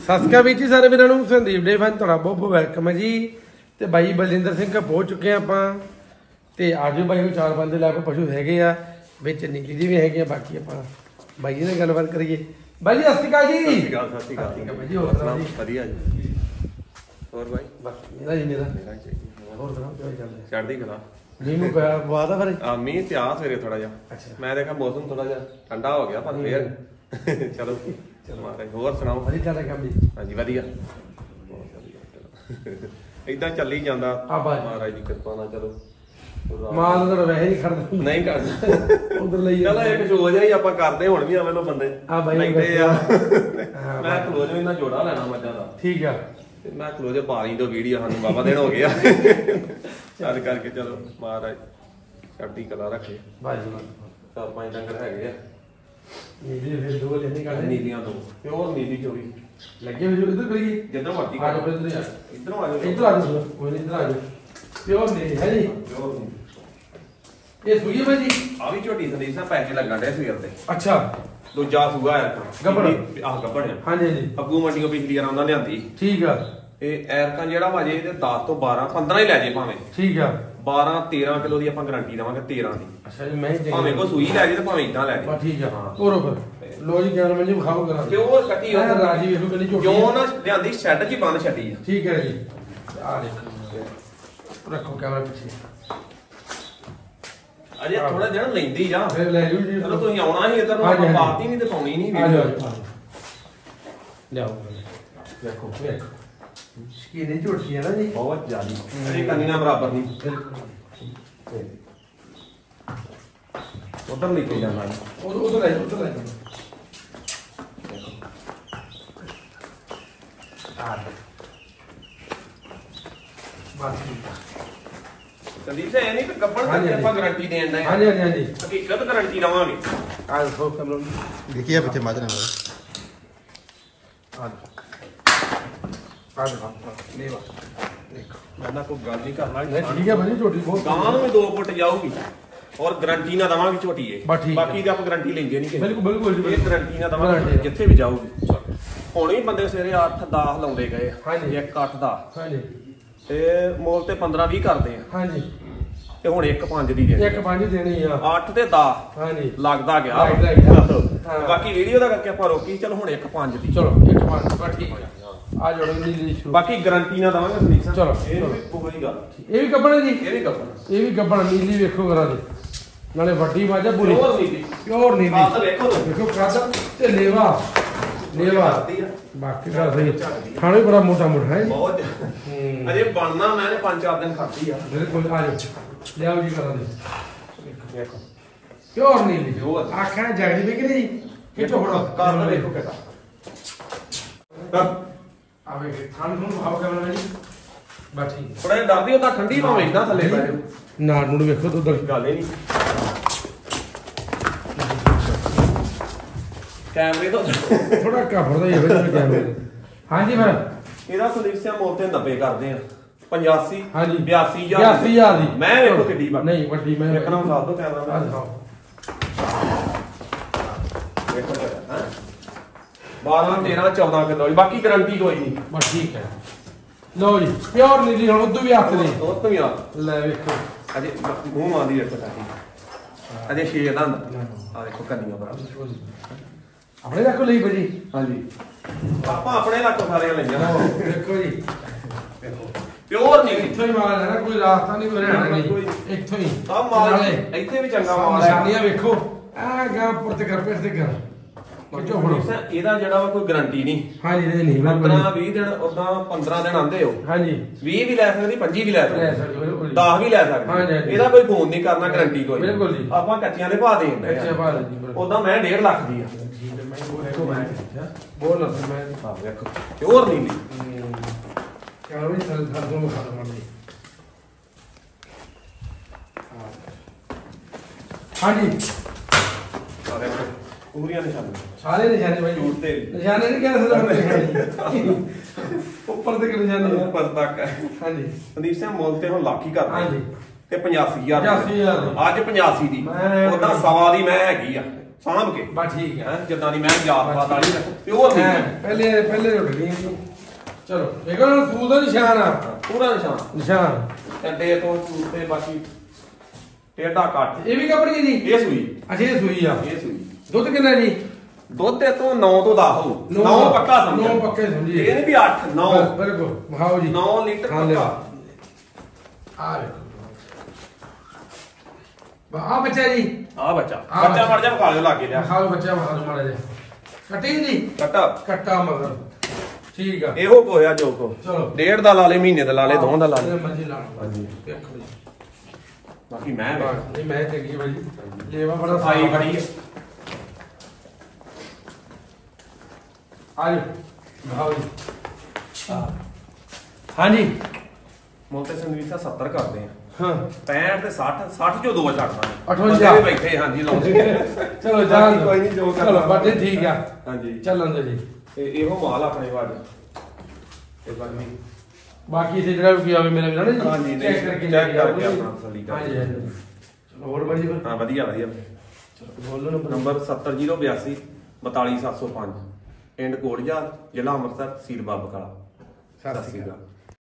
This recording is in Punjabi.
ਸਤਿ ਸ਼੍ਰੀ ਅਕਾਲ ਜੀ ਸਾਰੇ ਵੀਰਾਂ ਨੂੰ। ਸੰਦੀਪ ਡੇ ਫਨ ਤੁਹਾਡਾ ਬਹੁਤ ਬਹੁਤ ਵੈਲਕਮ ਹੈ ਜੀ। ਤੇ ਬਾਈ ਬਲਜਿੰਦਰ ਸਿੰਘ ਪਹੁੰਚ ਚੁੱਕੇ ਆ ਆਪਾਂ ਤੇ ਆਜੋ ਬਾਈ ਨੂੰ 4 ਬੰਦੇ ਲੈ ਕੇ ਪਸ਼ੂ ਹੈਗੇ ਆ ਵਿੱਚ ਨੀਲੀ ਜੀ ਵੀ ਹੈਗੇ ਆ। ਬਾਕੀ ਆਪਾਂ ਬਾਈ ਜੀ ਨਾਲ ਗੱਲਬਾਤ ਕਰੀਏ। ਬਾਈ ਜੀ ਸਤਿ ਸ਼੍ਰੀ ਅਕਾਲ ਜੀ। ਸਤਿ ਸ਼੍ਰੀ ਅਕਾਲ ਬਾਈ ਜੀ ਹੋਰ ਸੁਣਾਓ ਜੀ? ਵਧੀਆ ਜੀ। ਹੋਰ ਬਾਈ ਬਸ ਮੇਰਾ ਜੀ ਮੇਰਾ ਹੋਰ ਸੁਣਾਓ ਕਿਵੇਂ ਚੱਲ ਰਿਹਾ? ਚੜ੍ਹਦੀ ਕਲਾ। ਮੀਂਹ ਨੂੰ ਬਾਅਦ ਆ ਫਿਰ ਆ ਮੀਂਹ ਤੇ ਆ ਸਵੇਰੇ ਥੋੜਾ ਜਿਹਾ। ਅੱਛਾ ਮੈਂ ਦੇਖਿਆ ਮੌਸਮ ਥੋੜਾ ਜਿਹਾ ਠੰਡਾ ਹੋ ਗਿਆ ਪਰ ਫੇਰ ਚਲੋ ਮਹਾਰਾਜ ਹੋਰ ਸੁਣਾਓ? ਵਧੀਆ ਚੱਲ ਰਿਹਾ ਕੰਮ ਜੀ। ਹਾਂਜੀ ਵਧੀਆ ਇਦਾਂ ਚੱਲੀ ਜਾਂਦਾ ਮਹਾਰਾਜ ਦੀ ਕਿਰਪਾ ਨਾਲ। ਚਲੋ ਮਾਲ ਤਾਂ ਵੈਸੇ ਨਹੀਂ ਖੜਦਾ ਨਹੀਂ ਕਰਦੇ ਉਧਰ ਲਈ ਚਲੋ ਇੱਕ ਸ਼ੋਅ ਜਿਹਾ ਹੀ ਆਪਾਂ ਕਰਦੇ ਹੁਣ ਵੀ ਆਵੇਂ ਲੋ ਬੰਦੇ ਲੈਂਦੇ ਆ। ਮੈਂ ਕਲੋਜ ਇਹਨਾਂ ਜੋੜਾ ਲੈਣਾ ਮੱਝਾਂ ਦਾ। ਠੀਕ ਆ ਤੇ ਮੈਂ ਕਲੋਜ ਪਾਣੀ ਤੋਂ ਵੀਡੀਓ ਸਾਨੂੰ ਬਾਬਾ ਦਿਨ ਹੋ ਗਿਆ ਚੱਲ ਕਰਕੇ। ਚਲੋ ਮਹਾਰਾਜ ਚੜ੍ਹਦੀ ਕਲਾ ਰੱਖੇ। ਬਾਜੀ 4-5 ਡੰਗਰ ਹੈਗੇ ਆ। ਨੀਲੀ ਫਿਰ ਦੋ ਲੈਣੇ ਕਾਲੇ ਨੀਲੀਆਂ ਤੋਂ ਪਿਓਰ ਨੀਲੀ ਚੋਰੀ ਲੱਗੇ ਹੋਏ ਜੋ ਇੱਧਰ ਕਰੀਏ ਜਿੱਧਰ ਮਰਜ਼ੀ ਆ ਜਾਓ ਇੱਧਰ ਯਾਰ ਇੱਧਰੋਂ ਆ ਜਾਓ ਇੱਧਰ ਆ ਜਾਓ ਕੋਈ ਨਹੀਂ ਇੱਧਰ ਆ ਜਾਓ ਪਿਓਰ ਨੀਲੀ ਹੈ ਜੀ। ਪਿਓਰ ਨੀਲੀ ਇਹ ਸੂਈ ਹੈ ਭਾਈ ਜੀ। ਆ ਵੀ ਝੋਟੀ ਸੰਦੀਪ ਸਾਹਿਬ ਪੈਕੇ ਲੱਗਣ ਡੇ ਸਵੇਰ ਦੇ। ਅੱਛਾ ਦੂਜਾ ਸੂਆ ਹੈ ਗੱਬੜ ਆਹ ਗੱਬੜ ਆ। ਹਾਂਜੀ ਹਾਂਜੀ ਅੱਗੂ ਮੰਡੀਆਂ ਪਿਛਲੀ ਵਾਰ ਉਹਨਾਂ ਲਿਆਂਦੀ। ਠੀਕ ਆ ਇਹ ਐਰਕਾਂ ਜਿਹੜਾ ਵਾਜੇ ਇਹਦੇ 10 ਤੋਂ 12 15 ਹੀ ਲੈ ਜੇ ਭਾਵੇਂ। ਠੀਕ ਆ 12-13 ਕਿਲੋ ਦੀ ਆਪਾਂ ਗਾਰੰਟੀ ਦੇਵਾਂਗੇ 13 ਦੀ। ਅੱਛਾ ਜੀ ਮੈਂ ਭਾਵੇਂ ਕੋ ਸੂਈ ਲੈ ਜੇ ਤੇ ਭਾਵੇਂ ਇਦਾਂ ਲੈ ਜੇ। ਬਸ ਠੀਕ ਆ ਹਾਂ ਤੋਰੋ ਫਿਰ ਲੋ ਜੀ ਗਿਆਨ ਮੰਜੀ ਵਿਖਾਓ ਕਰਾਂ ਪਿਓਰ ਕੱਟੀ ਉਹ ਰਾਜੀ ਵੇਖੋ ਕਿੰਨੀ ਝੋਟੀ ਕਿਉਂ ਨਾ ਲਿਆਂਦੀ ਸ਼ੈੱਡ 'ਚ ਹੀ ਬੰਦ ਛੱਡੀ ਆ। ਠੀਕ ਹੈ ਜੀ ਆ ਦੇਖੋ ਰੱਖੋ ਕੈਮਰਾ ਪਿੱਛੇ ਅਜੇ ਥੋੜਾ ਜਿਹਾ ਲੈਂਦੀ ਜਾ ਫਿਰ ਲੈ ਜੂ ਜੀ। ਚਲੋ ਤੁਸੀਂ ਆਉਣਾ ਸੀ ਇੱਧਰ ਨੂੰ ਆਪਾਂ ਪਾਤੀ ਨਹੀਂ ਤੇ ਪਾਉਣੀ ਨਹੀਂ ਆ ਜਾਓ ਲਿਆਓ ਦੇਖੋ ਵੇਖੋ ਸ਼ਕੀਨੀ ਝੋਟੀ ਹੈ ਨਾ ਜੀ ਬਹੁਤ ਜ਼ਿਆਦੀ ਅਜੇ ਕੰਨੀਆਂ ਬਰਾਬਰ ਨਹੀਂ। ਬਿਲਕੁਲ ਉਧਰ ਲੈ ਕੇ ਜਾਣਾ ਉਧਰ ਲੈ ਆ ਬਾਤ ਸੰਦੀਪ ਸਿੰਘ ਇਹ ਨਹੀਂ ਕਿ ਗੱਬੜ ਕਰਕੇ ਆਪਾਂ ਗਾਰੰਟੀ ਦੇਣ ਦਾ। ਹਾਂਜੀ ਹਾਂਜੀ ਹਾਂਜੀ ਹਕੀਕਤ ਗਾਰੰਟੀ ਲਵਾਂਗੇ। ਆ ਦੇਖੋ ਕਮਰੋ ਦੇਖੀਏ ਪਿੱਛੇ ਮੱਝ ਨਾ ਆ ਦੇਖੋ ਲੇਵਾ ਦੇਖੋ ਮੈਂ ਨਾ ਕੋਈ ਗੱਲ ਨਹੀਂ ਕਰਨਾ। ਠੀਕ ਹੈ ਭਾਜੀ ਝੋਟੀ ਬਹੁਤ ਗਾਂ ਨੂੰ ਵੀ 2 ਫੁੱਟ ਜਾਊਗੀ ਔਰ ਗਾਰੰਟੀ ਨਾ ਦਵਾਂਗੇ ਝੋਟੀ ਇਹ। ਬਾਕੀ ਤੇ ਆਪਾਂ ਗਾਰੰਟੀ ਲੈਂਦੇ ਨਹੀਂ। ਬਿਲਕੁਲ ਜੀ ਇਹ ਗਾਰੰਟੀ ਨਾ ਦਵਾਂਗੇ ਜਿੱਥੇ ਵੀ ਜਾਊਗੀ। ਹੁਣ ਵੀ ਬੰਦੇ ਸਵੇਰੇ 8-10 ਲਾਉਂਦੇ ਗਏ ਆ। ਹਾਂਜੀ 1-8 ਹਾਂਜੀ ਤੇ ਮੁੱਲ ਤੇ 15-20 ਕਰਦੇ ਆ। ਹਾਂਜੀ ਤੇ ਹੁਣ 1-5 ਦੀ ਦੇ 1-5 ਦੇਣੀ ਆ 8 ਤੇ 10 ਹਾਂਜੀ ਲੱਗਦਾ ਗਿਆ। ਬਾਕੀ ਵੀਡੀਓ ਦਾ ਕਰਕੇ ਆਪਾਂ ਰੋਕੀ। ਚਲੋ ਹੁਣ 1-5 ਦੀ ਚਲੋ 1-5 ਬਸ ਠੀਕ ਆ ਆ ਜੋੜੋ ਨੀਲੀ ਸ਼ੁਰੂ। ਬਾਕੀ ਗਾਰੰਟੀ ਨਾ ਦਵਾਂਗੇ ਸੰਦੀਪ ਸਾਹਿਬ। ਚਲੋ ਇਹ ਵੀ ਕੋਈ ਗੱਲ ਇਹ ਵੀ ਗੱਬਣ ਜੀ ਇਹ ਵੀ ਗੱਬਣ ਇਹ ਵੀ ਗੱਬਣ ਨੀਲੀ ਵੇਖੋ ਕਰਾ ਦੇ ਨਾਲੇ ਵੱਡੀ ਮਾਜਾ ਪੂਰੀ ਪਿਓਰ ਨੀਲੀ ਪਿਓਰ ਨੀਲੀ ਬਾਤ ਵੇਖੋ ਦੇਖੋ ਕਾਦਾ ਤੇ ਲੇਵਾ ਬਾਕੀ ਗੱਲ ਸਹੀ ਖਾਣਾ ਵੀ ਬੜਾ ਮੋਟਾ ਮੋਟਾ ਹੈ ਬਹੁਤ ਅਜੇ ਬਣਨਾ ਮੈਂ 5-4 ਦਿਨ ਖਾਧੀ ਆ। ਬਿਲਕੁਲ ਆ ਜਾਓ ਲਿਆਓ ਜੀ ਕਰਾ ਦੇ ਵੇਖੋ ਪਿਓਰ ਨੀਲੀ ਆਖਾਂ ਜਗਦੀ ਵੀ ਕਿ ਨਹੀਂ ਕਿੱਥੋਂ ਹੋਣਾ ਕਾਰਨ ਵੇਖੋ ਕਿਹਦਾ ਆਵੇ ਖਾਣ ਨੂੰ ਭਾਵ ਕਰਨਾ ਜੀ ਬਸ ਠੀਕ ਥੋੜਾ ਜਿਹਾ ਡਰਦੀ ਉਹ ਤਾਂ ਠੰਡੀ ਭਾਵੇਂ ਇਦਾਂ ਥੱਲੇ ਪੈ ਜਾਓ। ਨਾੜ ਨੂੰ ਵੇਖੋ ਤੂੰ ਉਧਰ ਗੱਲ ਹੀ ਨਹੀਂ। ਕੈਮਰੇ ਤੋਂ ਥੋੜਾ ਘਬਰਦਾ ਹੀ ਹੋਵੇ ਕੈਮਰੇ। ਹਾਂਜੀ ਫਿਰ ਇਹਦਾ ਸੰਦੀਪ ਸਿੰਘ ਮੁੱਲ ਤੇ 90 ਕਰਦੇ ਆ। 85 ਹਾਂਜੀ 82,000 ਦੀ ਮੈਂ ਵੇਖੋ ਕਿੱਡੀ ਵੱਡੀ ਨਹੀਂ ਵੱਡੀ ਮੈਂ ਵੇਖਣਾ ਦੱਸ ਦੋ ਕੈਮਰਾ ਆ ਮੈਂ ਦਿਖਾਓ ਵੇਖੋ ਹਾਂ 12-13-14 ਕਿਲੋ ਬਾਕੀ ਗਾਰੰਟੀ ਕੋਈ ਨਹੀਂ। ਬਸ ਠੀਕ ਹੈ ਲਓ ਜੀ ਪਿਓਰ ਨੀਲੀ ਹੁਣ ਉਦੋਂ ਵੀ ਹੱਥ ਦੇ ਉਹ ਤੋਂ ਵੀ ਆ ਲੈ ਵੇਖੋ ਅਜੇ ਮੂੰਹ ਮਾਂਦੀ ਰੱਖ ਸਾਡੀ ਅਜੇ 6 ਦਾ ਆ ਦੇਖੋ ਕੰਨੀਆਂ ਬਰਾਬਰ ਆਪਣੇ ਰੱਖੋ ਲਈ ਭਾਜੀ ਹਾਂਜੀ ਆਪਾਂ ਆਪਣੇ ਰੱਖੋ ਸਾਰੀਆਂ ਲਈਆਂ। ਵੇਖੋ ਜੀ ਪਿਓਰ ਨਹੀਂ ਇੱਥੋਂ ਹੀ ਮਾਲ ਹੈ ਨਾ ਕੋਈ ਰਾਸਤਾ ਨਹੀਂ ਕੋਈ ਰਹਿਣਾ ਨਹੀਂ ਇੱਥੋਂ ਹੀ ਸਭ ਮਾਲ ਇੱਥੇ ਵੀ ਚੰਗਾ ਮਾਲ ਹੈ। ਨਿਸ਼ਾਨੀਆਂ ਵੇਖੋ ਆ ਗਾ ਪੁਰਤ ਕਰ ਪੇਟ ਤੇ ਕਰ ਕਿਉਂ ਹੁਣ ਇਹਦਾ ਜਿਹੜਾ ਵਾ ਕੋਈ ਗਾਰੰਟੀ ਨਹੀਂ। ਹਾਂਜੀ ਨਹੀਂ 15-20 ਦਿਨ ਉਦਾਂ 15 ਦਿਨ ਆਂਦੇ ਹੋ। ਹਾਂਜੀ 20 ਵੀ ਲੈ ਸਕਦੀ 25 ਵੀ ਲੈ ਸਕਦੀ ਬਿਲਕੁਲ 10 ਵੀ ਲੈ ਸਕਦੀ। ਇਹਦਾ ਕੋਈ ਫੋਨ ਨਹੀਂ ਕਰਨਾ ਗਾਰੰਟੀ ਕੋਈ ਬਿਲਕੁਲ ਜੀ ਆਪਾਂ ਕੱਚੀਆਂ ਦੇ ਭਾਅ ਦੇ ਦਿੰਦੇ ਕੱਚੇ ਭਾਅ ਦੇ ਜੀ ਉਦਾਂ ਮੈਂ 1.5 ਲੱਖ ਦੀ ਆ। ਠੀਕ ਹੈ ਮੈਂ ਉਹ ਦੇਖੋ ਮੈਂ ਬੋਲ ਨਾ ਮੈਂ ਹਾਂ ਵੇਖੋ ਪਿਓਰ ਨਹੀਂ ਚਲੋ ਵੀ ਸਰ ਤੁਹਾਨੂੰ ਖਾ ਲਵਾਂਗੇ। ਹਾਂਜੀ ਆ ਵੇਖੋ ਪੂਰੀਆਂ ਨਿਸ਼ਾਨੀਆਂ ਸਾਰੇ ਨਿਸ਼ਾਨੇ ਭਾਈ ਝੂਠ ਤੇ ਨਿਸ਼ਾਨੇ ਨਹੀਂ ਕਹਿ ਸਕਦੇ ਉੱਪਰ ਤੱਕ ਨਿਸ਼ਾਨੇ ਆ ਉੱਪਰ ਤੱਕ ਹਾਂਜੀ ਸੰਦੀਪ ਸਿੰਘ ਮੁੱਲ ਤੇ ਹੁਣ ਲੱਖ ਹੀ ਕਰਦਾ ਹਾਂਜੀ ਤੇ 85,000 85,000 ਅੱਜ 85 ਦੀ ਉਹਦਾ 100 ਦੀ ਮੈਂ ਹੈਗੀ ਆ ਸਾਂਭ ਕੇ ਬਸ ਠੀਕ ਆ ਹੈ ਜਿੱਦਾਂ ਦੀ ਮੈਂ ਜਾਤ ਵਾਲੀ ਪਿਓਰ ਪਹਿਲੇ ਉੱਡ ਗਈ ਜੀ। ਚਲੋ ਇਹ ਕੋਲ ਸੂਲ ਦਾ ਨਿਸ਼ਾਨ ਆ ਪੂਰਾ ਨਿਸ਼ਾਨ ਅੱਡੇ ਤੋਂ ਸੂਟ ਤੇ ਬਾਕੀ ਟੇਡਾ ਕੱਟ ਇਹ ਵੀ ਕੱਪੜੀ ਜੀ ਇਹ ਸੂਈ ਅੱਛਾ ਇਹ ਸੂਈ ਆ ਇਹ ਸੂਈ ਦੁੱਧ ਕਿੰਨਾ ਜੀ ਦੁੱਧ ਤੇ ਤੋਂ 9 ਤੋਂ 10 ਹੋ 9 ਪੱਕਾ ਸਮਝ 9 ਪੱਕੇ ਸਮਝੀ ਇਹ ਨਹੀਂ ਵੀ 8 9 ਬਿਲਕੁਲ ਮਹਾਓ ਜੀ 9 ਲੀਟਰ ਪੱਕਾ ਆ ਵੇਖੋ ਆ ਬੱਚਾ ਜੀ ਆ ਬੱਚਾ ਮੜ ਜਾ ਵਿਖਾ ਲਿਓ ਲਾਗੇ ਲਿਆ ਖਾ ਲਓ ਬੱਚਾ ਮਖਾ ਲਓ ਮਾੜਾ ਜਿਹਾ ਕੱਟੀ ਜੀ ਕੱਟਾ ਮਗਰ ਠੀਕ ਆ ਇਹੋ ਕੋਇਆ ਜੋ ਕੋ ਚਲੋ ਡੇਢ ਦਾ ਲਾ ਲੇ ਮਹੀਨੇ ਦਾ ਲਾ ਲੇ ਦੋਹਾਂ ਦਾ ਲਾ ਲੇ ਮਰਜ਼ੀ ਲਾ ਲਓ ਹਾਂਜੀ ਵੇਖੋ ਜੀ ਬਾਕੀ ਮੈਂ ਨਹੀਂ ਮੈਂ ਚੰਗੀ ਬਾਈ ਲੇਵਾ ਬੜਾ ਸਾਈ ਬੜੀ ਹੈ ਆ ਜੀ ਭਾਓ ਜੀ ਹਾਂਜੀ ਮੁੱਲ ਤੇ ਸੰਦੀਪ 70 ਕਰਦੇ ਆ ਹਾਂ 65 ਤੇ 60 60 ਚੋਂ ਦੋ ਛੱਡਦਾ 58 ਬੈਠੇ ਹਾਂਜੀ ਲਾਉਂਦੇ ਚਲੋ ਜਾਨ ਕੋਈ ਨਹੀਂ ਜੋ ਕਰਨਾ ਚਲੋ ਬਾटे ਠੀਕ ਆ ਹਾਂਜੀ ਚੱਲਣ ਦੋ ਜੀ ਤੇ ਇਹੋ ਮਾਲ ਆਪਣੇ ਵਾਜ ਤੇ ਬਾਕੀ ਬਾਕੀ ਇਸੇ ਜਿਹੜਾ ਵੀ ਆਵੇ ਮੇਰਾ ਵੀਰ ਨਾ ਹਾਂਜੀ, ਜੀ ਨਹੀਂ, ਚੈੱਕ ਕਰਕੇ check ਕਰਕੇ ਆਪਣਾ ਤਸੱਲੀ ਕਰ ਹਾਂਜੀ ਹਾਂਜੀ ਚਲੋ ਹੋਰ ਬਾਜੀ ਫਿਰ ਹਾਂ ਵਧੀਆ ਚਲੋ ਬੋਲੋ ਨੰਬਰ 70082 42705 ਪਿੰਡ ਕੋਟਜਾ ਜ਼ਿਲ੍ਹਾ ਅੰਮ੍ਰਿਤਸਰ ਤਹਿਸੀਲ ਬਾਬਾ ਕਾਲਾ ਸਤਿ ਸ਼੍ਰੀ ਅਕਾਲ।